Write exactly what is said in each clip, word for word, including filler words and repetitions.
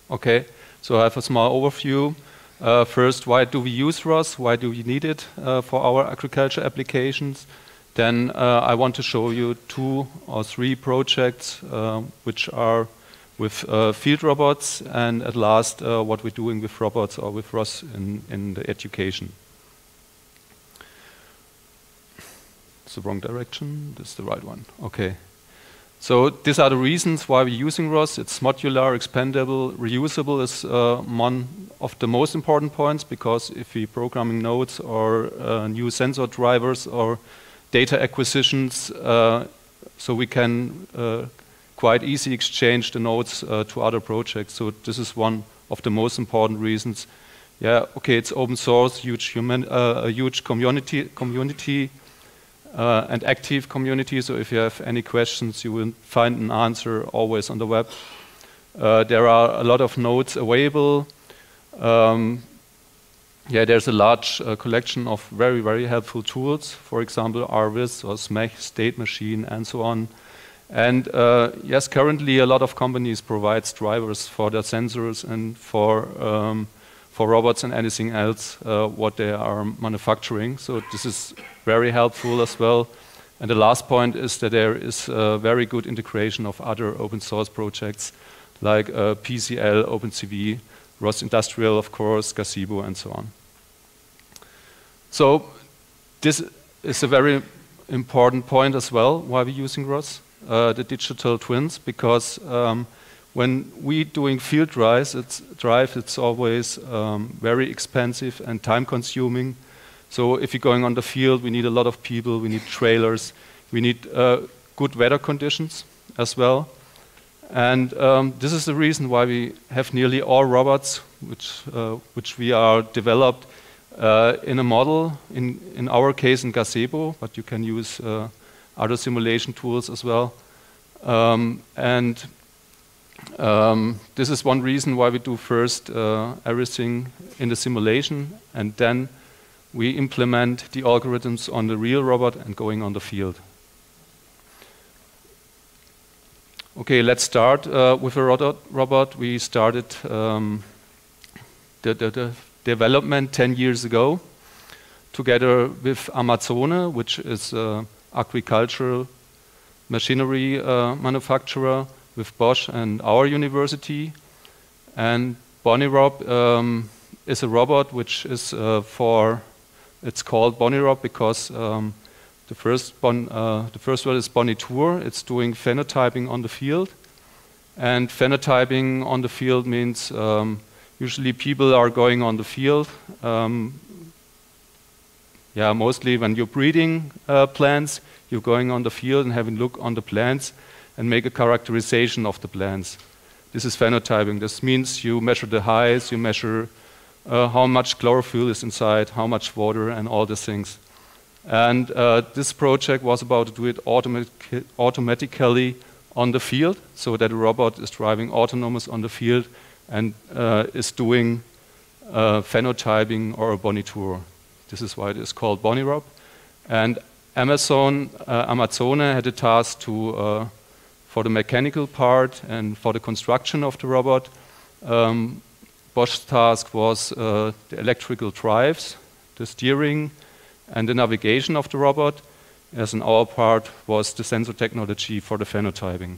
Okay, so I have a small overview. Uh, first, why do we use R O S? Why do we need it uh, for our agriculture applications? Then uh, I want to show you two or three projects uh, which are with uh, field robots, and at last uh, what we're doing with robots or with R O S in, in the education. It's the wrong direction, this is the right one. Okay. So these are the reasons why we're using R O S. It's modular, expandable, reusable is uh, one of the most important points, because if we're programming nodes or uh, new sensor drivers or data acquisitions, uh, so we can uh, quite easily exchange the nodes uh, to other projects. So this is one of the most important reasons. Yeah, okay, it's open source, huge human, uh, a huge community, community uh, and active community. So if you have any questions, you will find an answer always on the web. Uh, there are a lot of nodes available. Um, Yeah, there's a large uh, collection of very, very helpful tools. For example, R V I S or S M E C, State Machine, and so on. And uh, yes, currently a lot of companies provide drivers for their sensors and for um, for robots and anything else uh, what they are manufacturing. So this is very helpful as well. And the last point is that there is a very good integration of other open source projects like uh, P C L, OpenCV, R O S Industrial, of course, Gazebo, and so on. So this is a very important point as well, why we're using R O S, uh, the digital twins, because um, when we doing field drives, it's, drive, it's always um, very expensive and time consuming. So if you're going on the field, we need a lot of people, we need trailers, we need uh, good weather conditions as well. And um, this is the reason why we have nearly all robots which, uh, which we are developed uh, in a model, in, in our case in Gazebo, but you can use uh, other simulation tools as well. Um, and um, this is one reason why we do first uh, everything in the simulation, and then we implement the algorithms on the real robot and going on the field. Okay, let's start uh, with a robot. robot. We started um, the, the, the development ten years ago together with Amazone, which is an agricultural machinery uh, manufacturer, with Bosch and our university. And Bonirob um, is a robot which is uh, for, it's called Bonirob because um, The first, bon, uh, the first word is Bonitor. It's doing phenotyping on the field. And phenotyping on the field means um, usually people are going on the field. Um, yeah, mostly when you're breeding uh, plants, you're going on the field and having a look on the plants and make a characterization of the plants. This is phenotyping. This means you measure the height, you measure uh, how much chlorophyll is inside, how much water, and all these things. And uh, this project was about to do it automatic automatically on the field, so that a robot is driving autonomous on the field and uh, is doing uh, phenotyping or a Bonitor. This is why it is called Bonirob. And Amazon, uh, Amazone had a task to, uh, for the mechanical part and for the construction of the robot. Um, Bosch's task was uh, the electrical drives, the steering, and the navigation of the robot, as in our part was the sensor technology for the phenotyping.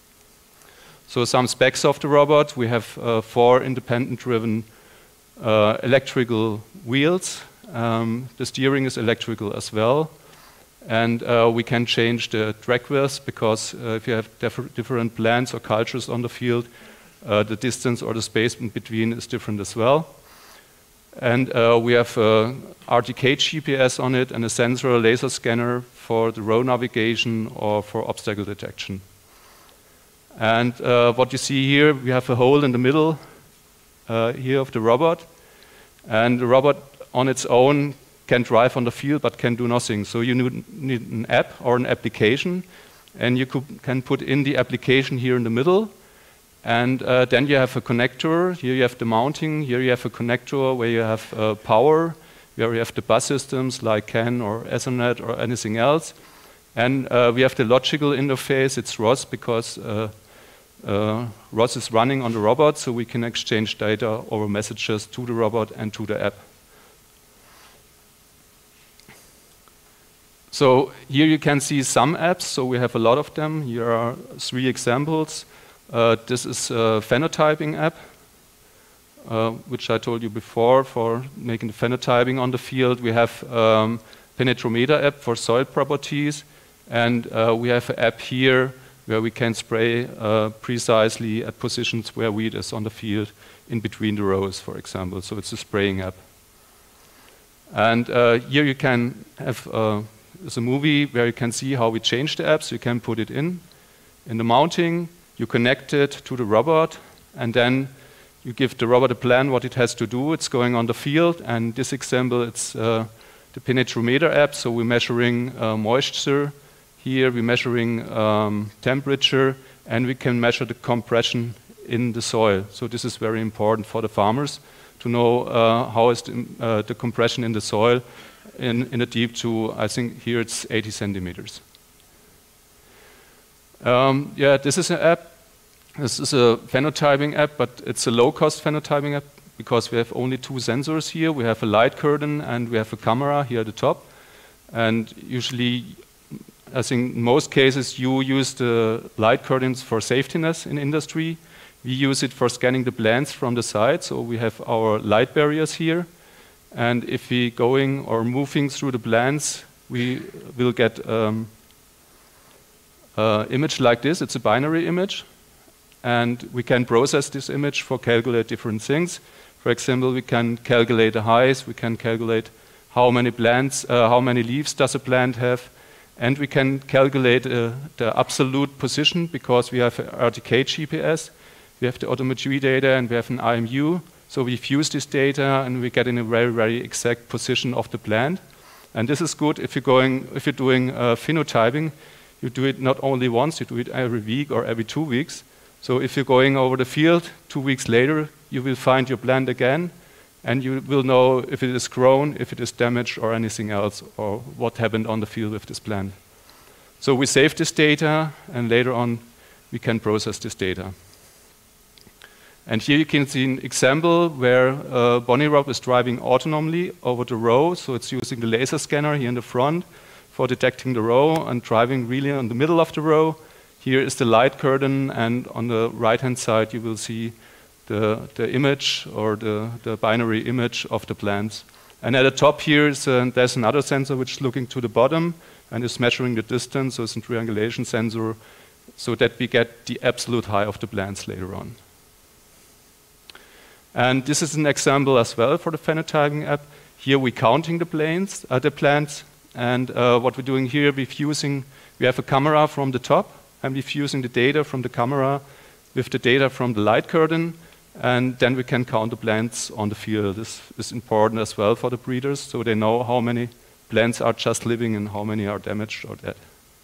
So some specs of the robot: we have uh, four independent driven uh, electrical wheels. Um, the steering is electrical as well. And uh, we can change the drag width, because uh, if you have differ different plants or cultures on the field, uh, the distance or the space in between is different as well. And uh, we have uh, R T K G P S on it and a sensor, a laser scanner for the road navigation or for obstacle detection. And uh, what you see here, we have a hole in the middle uh, here of the robot. And the robot on its own can drive on the field but can do nothing. So you need an app or an application, and you could, can put in the application here in the middle. And uh, then you have a connector. Here you have the mounting. Here you have a connector where you have uh, power, where you have the bus systems like C A N or Ethernet or anything else. And uh, we have the logical interface. It's R O S because uh, uh, R O S is running on the robot, so we can exchange data over messages to the robot and to the app. So here you can see some apps, so we have a lot of them. Here are three examples. Uh, this is a phenotyping app, uh, which I told you before for making the phenotyping on the field. We have um, Penetrometer app for soil properties, and uh, we have an app here where we can spray uh, precisely at positions where wheat is on the field in between the rows, for example. So it's a spraying app. And uh, here you can have uh, It's a movie where you can see how we change the apps. You can put it in. In the mounting, you connect it to the robot, and then you give the robot a plan what it has to do. It's going on the field, and this example, it's uh, the Penetrometer app, so we're measuring uh, moisture. Here we're measuring um, temperature, and we can measure the compression in the soil. So this is very important for the farmers to know uh, how is the, uh, the compression in the soil. In, in a deep to, I think here it's eighty centimeters. Um, yeah, this is an app. This is a phenotyping app, but it's a low-cost phenotyping app because we have only two sensors here. We have a light curtain and we have a camera here at the top. And usually, I think in most cases, you use the light curtains for safetiness in industry. We use it for scanning the plants from the side, so we have our light barriers here. And if we going or moving through the plants, we will get um, an image like this. It's a binary image. And we can process this image for calculate different things. For example, we can calculate the highs. We can calculate how many plants, uh, how many leaves does a plant have. And we can calculate uh, the absolute position because we have R T K G P S. We have the autometry data and we have an I M U. So we fuse this data and we get in a very, very exact position of the plant. And this is good if you're going, if you're doing uh, phenotyping. You do it not only once, you do it every week or every two weeks. So if you're going over the field, two weeks later, you will find your plant again, and you will know if it is grown, if it is damaged, or anything else, or what happened on the field with this plant. So we save this data, and later on, we can process this data. And here you can see an example where uh, Bonirob is driving autonomously over the row. So it's using the laser scanner here in the front for detecting the row and driving really in the middle of the row. Here is the light curtain, and on the right-hand side you will see the, the image or the, the binary image of the plants. And at the top here is, uh, there's another sensor which is looking to the bottom and is measuring the distance. So it's a triangulation sensor so that we get the absolute height of the plants later on. And this is an example as well for the phenotyping app. Here we're counting the plants, uh, the plants, and uh, what we're doing here, we're fusing, we have a camera from the top, and we're fusing the data from the camera with the data from the light curtain, and then we can count the plants on the field. This is important as well for the breeders, so they know how many plants are just living and how many are damaged or dead.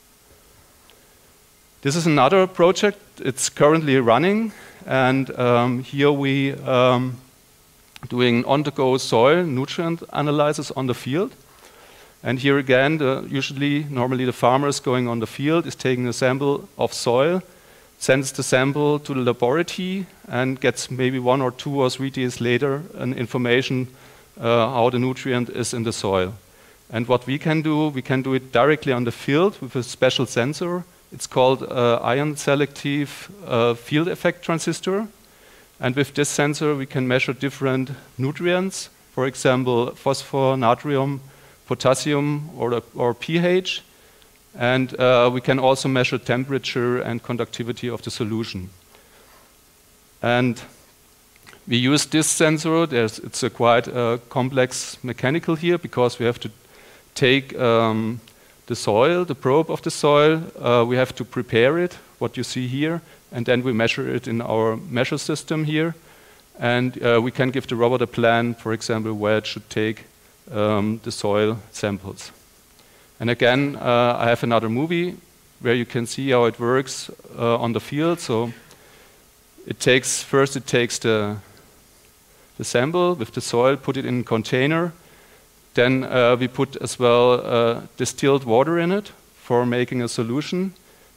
This is another project. It's currently running. And um, here we um, doing on-the-go soil nutrient analysis on the field. And here again, the, usually, normally the farmer is going on the field, is taking a sample of soil, sends the sample to the laboratory, and gets maybe one or two or three days later an information uh, how the nutrient is in the soil. And what we can do, we can do it directly on the field with a special sensor. It's called uh, ion selective uh, field effect transistor. And with this sensor, we can measure different nutrients, for example, phosphor, natrium, potassium, or, the, or pH. And uh, we can also measure temperature and conductivity of the solution. And we use this sensor. There's, it's a quite uh, complex mechanical here because we have to take um, the soil, the probe of the soil, uh, we have to prepare it, what you see here, and then we measure it in our measure system here. And uh, we can give the robot a plan, for example, where it should take um, the soil samples. And again, uh, I have another movie where you can see how it works uh, on the field. So it takes, first it takes the, the sample with the soil, put it in a container. Then uh, we put as well uh, distilled water in it for making a solution.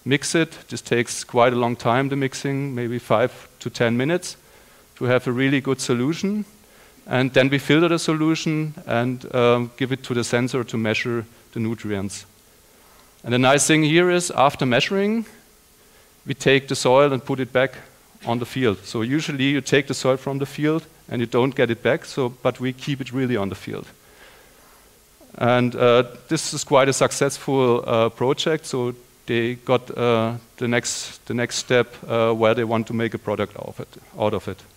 mix it. This takes quite a long time, the mixing, maybe five to ten minutes, to have a really good solution. And then we filter the solution and um, give it to the sensor to measure the nutrients. And the nice thing here is, after measuring, we take the soil and put it back on the field. So usually you take the soil from the field and you don't get it back, so, but we keep it really on the field. And uh, this is quite a successful uh, project, so they got uh, the, next, the next step uh, where they want to make a product out of it. Out of it.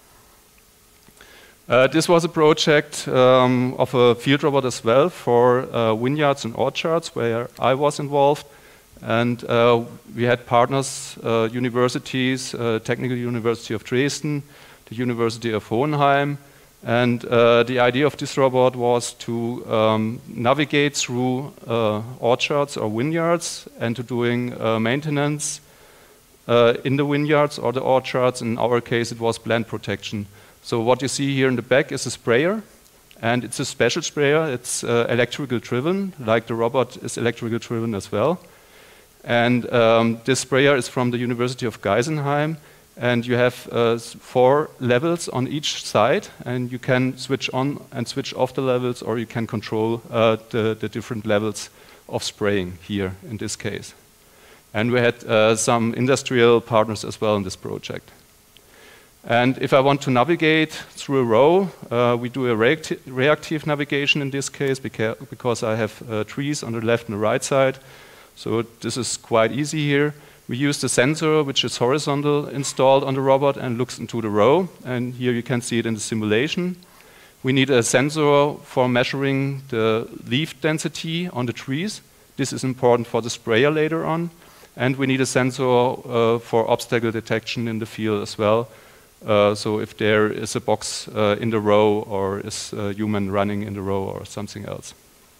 Uh, this was a project um, of a field robot as well for uh, vineyards and orchards where I was involved. And uh, we had partners, uh, universities, uh, Technical University of Dresden, the University of Hohenheim. And uh, the idea of this robot was to um, navigate through uh, orchards or vineyards and to doing uh, maintenance uh, in the vineyards or the orchards. In our case, it was plant protection. So what you see here in the back is a sprayer, and it's a special sprayer. It's uh, electrical driven, like the robot is electrical driven as well. And um, this sprayer is from the University of Geisenheim, and you have uh, four levels on each side, and you can switch on and switch off the levels, or you can control uh, the, the different levels of spraying here in this case. And we had uh, some industrial partners as well in this project. And if I want to navigate through a row, uh, we do a reacti reactive navigation in this case, beca because I have uh, trees on the left and the right side. So this is quite easy here. We use the sensor, which is horizontal, installed on the robot and looks into the row. And here you can see it in the simulation. We need a sensor for measuring the leaf density on the trees. This is important for the sprayer later on. And we need a sensor uh, for obstacle detection in the field as well. Uh, so if there is a box uh, in the row, or is a human running in the row, or something else.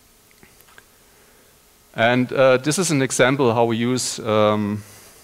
And uh, this is an example how we use um,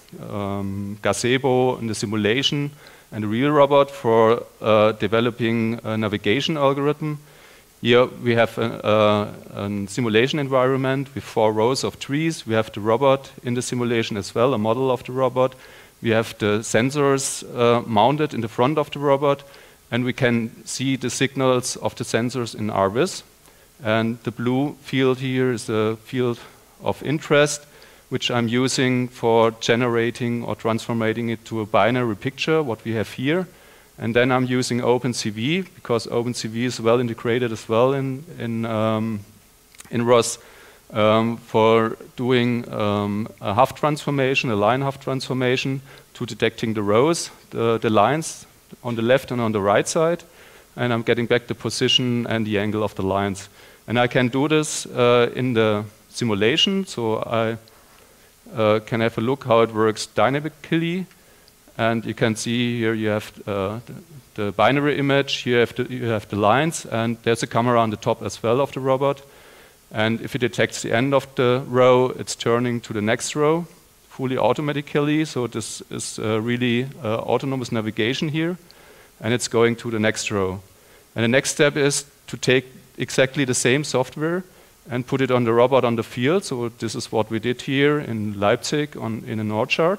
um, Gazebo in the simulation and the real robot for uh, developing a navigation algorithm. Here we have a, uh, a simulation environment with four rows of trees. We have the robot in the simulation as well, a model of the robot. We have the sensors uh, mounted in the front of the robot, and we can see the signals of the sensors in R VIS. And the blue field here is the field of interest, which I'm using for generating or transforming it to a binary picture, what we have here. And then I'm using OpenCV, because OpenCV is well integrated as well in, in, um, in R O S. Um, for doing um, a H U F transformation, a line H U F transformation, to detecting the rows, the, the lines on the left and on the right side, and I'm getting back the position and the angle of the lines. And I can do this uh, in the simulation, so I uh, can have a look how it works dynamically. And you can see here you have uh, the, the binary image, here you have, the, you have the lines, and there's a camera on the top as well of the robot. And if it detects the end of the row, it's turning to the next row fully automatically. So this is uh, really uh, autonomous navigation here. And it's going to the next row. And the next step is to take exactly the same software and put it on the robot on the field. So this is what we did here in Leipzig on, in an orchard.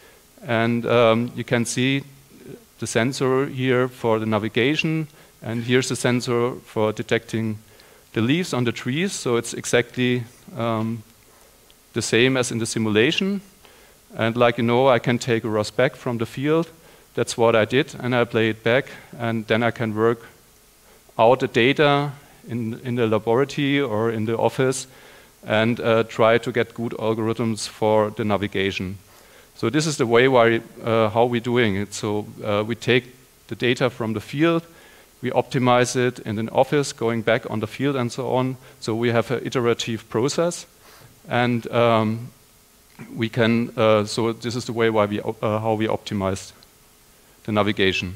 And um, you can see the sensor here for the navigation. And here's the sensor for detecting the leaves on the trees, so it's exactly um, the same as in the simulation. And like you know, I can take a R O S back from the field. That's what I did, and I play it back, and then I can work out the data in, in the laboratory or in the office and uh, try to get good algorithms for the navigation. So this is the way why, uh, how we're doing it. So uh, we take the data from the field, we optimize it in an office, going back on the field and so on. So we have an iterative process. And um, we can, uh, so this is the way why we, uh, how we optimize the navigation.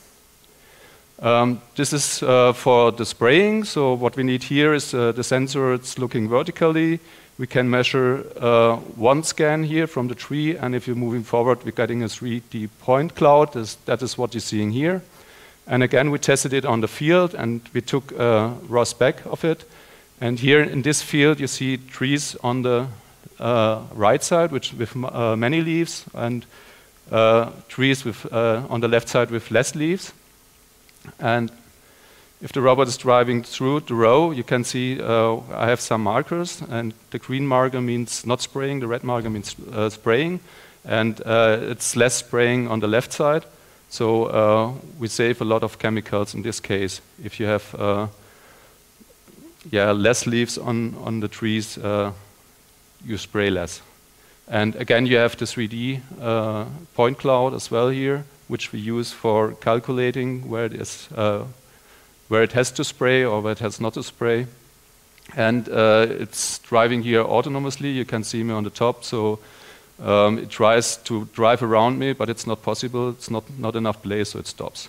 Um, this is uh, for the spraying. So what we need here is uh, the sensor, it's looking vertically. We can measure uh, one scan here from the tree. And if you're moving forward, we're getting a three D point cloud. This, that is what you're seeing here. And again, we tested it on the field, and we took a R O S back of it. And here in this field, you see trees on the uh, right side, which with uh, many leaves, and uh, trees with uh, on the left side with less leaves. And if the robot is driving through the row, you can see uh, I have some markers, and the green marker means not spraying, the red marker means uh, spraying, and uh, it's less spraying on the left side. So uh, we save a lot of chemicals in this case. If you have uh, yeah, less leaves on, on the trees, uh, you spray less. And again, you have the three D uh, point cloud as well here, which we use for calculating where it is, uh, where it has to spray or where it has not to spray. And uh, it's driving here autonomously. You can see me on the top. So um, it tries to drive around me, but it's not possible. It's not, not enough place, so it stops.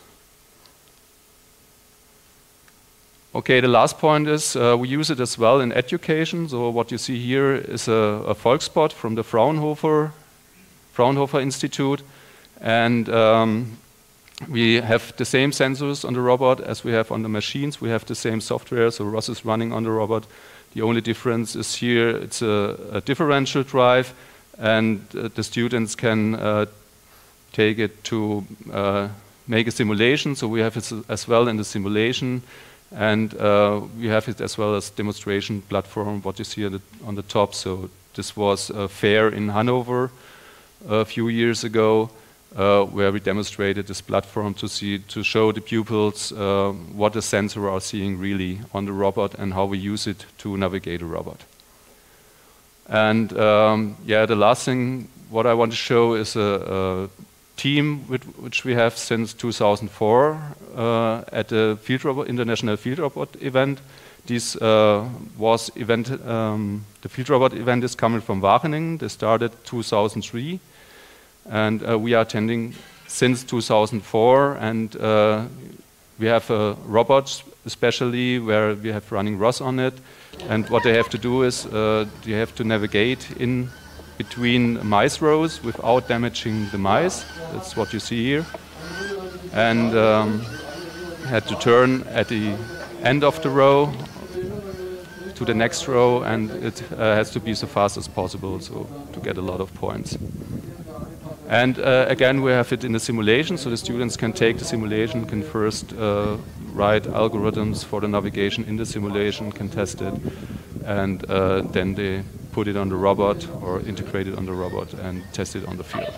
Okay, the last point is uh, we use it as well in education. So what you see here is a, a Volksspot from the Fraunhofer, Fraunhofer Institute. And um, we have the same sensors on the robot as we have on the machines. We have the same software, so R O S is running on the robot. The only difference is here it's a, a differential drive, and uh, the students can uh, take it to uh, make a simulation. So we have it as well in the simulation. And uh, we have it as well as demonstration platform, what you see on the, on the top. So this was a fair in Hanover a few years ago, uh, where we demonstrated this platform to see, to show the pupils uh, what the sensor are seeing really on the robot and how we use it to navigate a robot. And um, yeah, the last thing what I want to show is a, a team with, which we have since two thousand four uh, at the Field Robot, International Field Robot event. This uh, was event, um, the Field Robot event is coming from Wageningen. They started two thousand three, and uh, we are attending since two thousand four, and uh, we have a robot especially where we have running R O S on it, and what they have to do is uh, they have to navigate in between mice rows without damaging the mice. That's what you see here. And um, had to turn at the end of the row to the next row, and it uh, has to be so fast as possible, so to get a lot of points. And uh, again, we have it in the simulation, so the students can take the simulation, can first uh, write algorithms for the navigation in the simulation, can test it, and uh, then they put it on the robot or integrate it on the robot and test it on the field.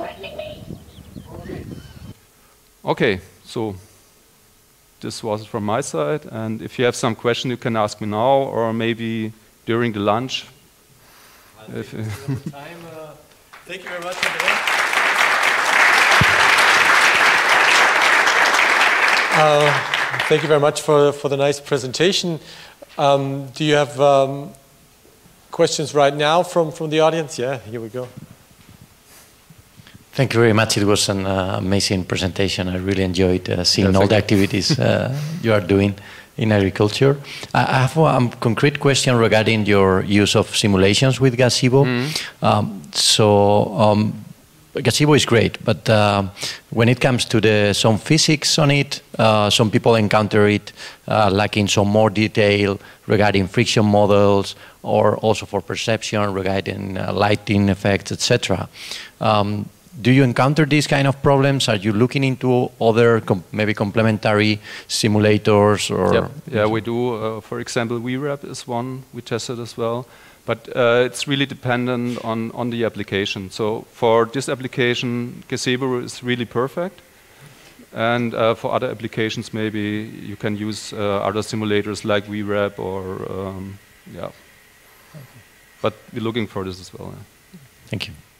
Okay, so this was from my side, and if you have some question, you can ask me now or maybe during the lunch. If time, uh, thank you very much, Andrea. Uh, thank you very much for for the nice presentation. Um, do you have um, questions right now from, from the audience? Yeah, here we go. Thank you very much. It was an uh, amazing presentation. I really enjoyed uh, seeing yeah, all the activities uh, you are doing in agriculture. I have a concrete question regarding your use of simulations with Gazebo. Mm-hmm. um, so um, Gazebo is great, but uh, when it comes to the some physics on it, uh, some people encounter it uh, lacking some more detail regarding friction models, or also for perception regarding uh, lighting effects, et cetera. Um, do you encounter these kind of problems? Are you looking into other com maybe complementary simulators? Or yep. Yeah, we do. Uh, for example, V RAP is one we tested as well. But uh, it's really dependent on, on the application. So for this application, Gazebo is really perfect. And uh, for other applications, maybe you can use uh, other simulators like V RAP or, um, yeah. Okay. But we're looking for this as well. Yeah. Thank you.